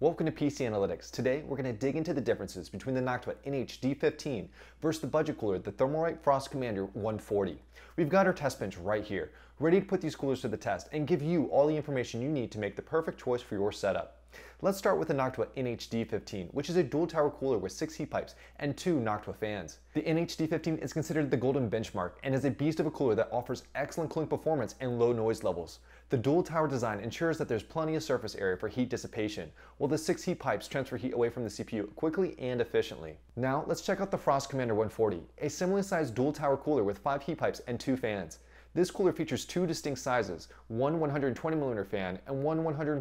Welcome to PC Analytics. Today we're going to dig into the differences between the Noctua NH-D15 versus the budget cooler, the Thermalright Frost Commander 140. We've got our test bench right here, ready to put these coolers to the test and give you all the information you need to make the perfect choice for your setup. Let's start with the Noctua NH-D15, which is a dual tower cooler with 6 heat pipes and 2 Noctua fans. The NH-D15 is considered the golden benchmark and is a beast of a cooler that offers excellent cooling performance and low noise levels. The dual tower design ensures that there's plenty of surface area for heat dissipation, while the 6 heat pipes transfer heat away from the CPU quickly and efficiently. Now let's check out the Frost Commander 140, a similarly sized dual tower cooler with 5 heat pipes and 2 fans. This cooler features 2 distinct sizes, one 120mm fan and one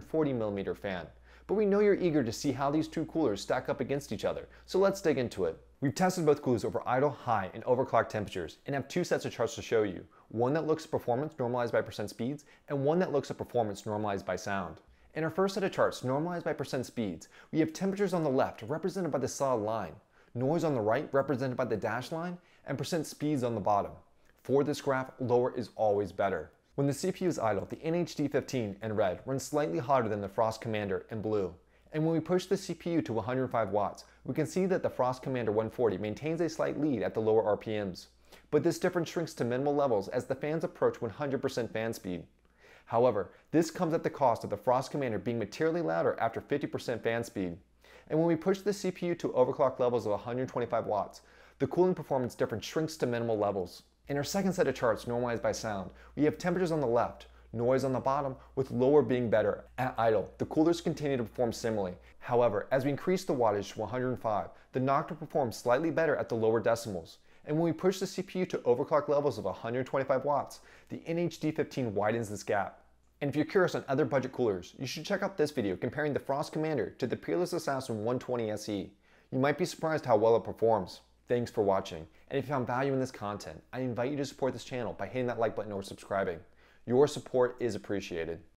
140mm fan. But we know you're eager to see how these two coolers stack up against each other, so let's dig into it. We've tested both coolers over idle, high, and overclock temperatures and have 2 sets of charts to show you, one that looks at performance normalized by percent speeds and one that looks at performance normalized by sound. In our first set of charts normalized by percent speeds, we have temperatures on the left represented by the solid line, noise on the right represented by the dashed line, and percent speeds on the bottom. For this graph, lower is always better. When the CPU is idle, the NH-D15 in red runs slightly hotter than the Frost Commander in blue. And when we push the CPU to 105 watts, we can see that the Frost Commander 140 maintains a slight lead at the lower RPMs. But this difference shrinks to minimal levels as the fans approach 100% fan speed. However, this comes at the cost of the Frost Commander being materially louder after 50% fan speed. And when we push the CPU to overclock levels of 125 watts, the cooling performance difference shrinks to minimal levels. In our second set of charts normalized by sound, we have temperatures on the left, noise on the bottom, with lower being better. At idle, the coolers continue to perform similarly. However, as we increase the wattage to 105, the Noctua performs slightly better at the lower decimals. And when we push the CPU to overclock levels of 125 watts, the NH-D15 widens this gap. And if you're curious on other budget coolers, you should check out this video comparing the Frost Commander to the Peerless Assassin 120 SE. You might be surprised how well it performs. Thanks for watching, and if you found value in this content, I invite you to support this channel by hitting that like button or subscribing. Your support is appreciated.